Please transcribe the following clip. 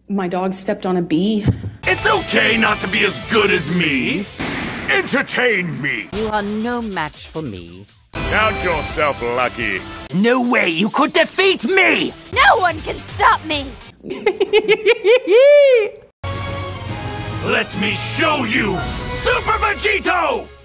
My dog stepped on a bee. It's okay not to be as good as me. Entertain me. You are no match for me. Count yourself lucky. No way you could defeat me! No one can stop me! Let me show you, Super Vegito!